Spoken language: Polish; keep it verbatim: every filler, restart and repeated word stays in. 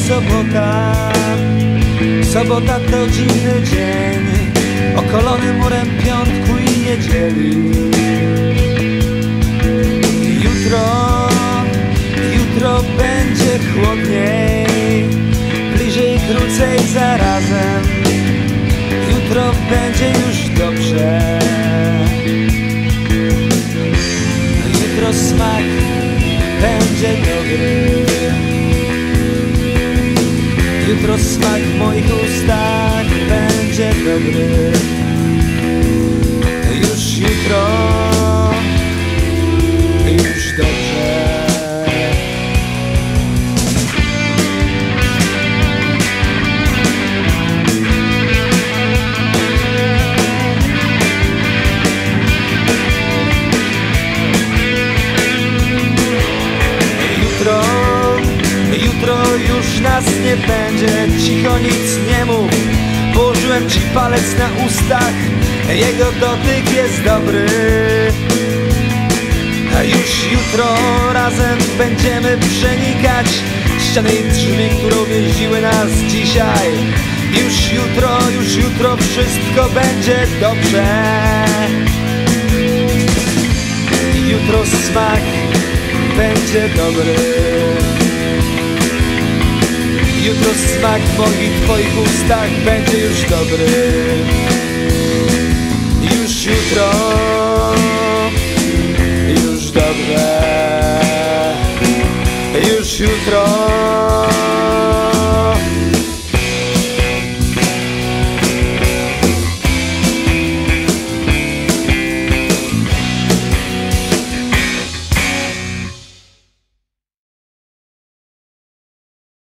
sobota. Sobota to dziwny dzień, okolony murem piątku i niedzieli. Jutro, jutro będzie chłodniej, bliżej, krócej, zarazem. Jutro będzie już dobrze. Jutro smak będzie dobry. Jutro smak w moich ustach będzie dobry. Już jutro, już dobrze. Jutro, jutro już nas nie będzie. Cicho, nic nie mów. Położyłem ci palec na ustach, jego dotyk jest dobry. A już jutro razem będziemy przenikać ściany i drzwi, które uwięziły nas dzisiaj. Już jutro, już jutro wszystko będzie dobrze. Jutro smak będzie dobry. Jutro smak w moich, twoich ustach będzie już dobry. Już jutro, już dobrze. Już jutro.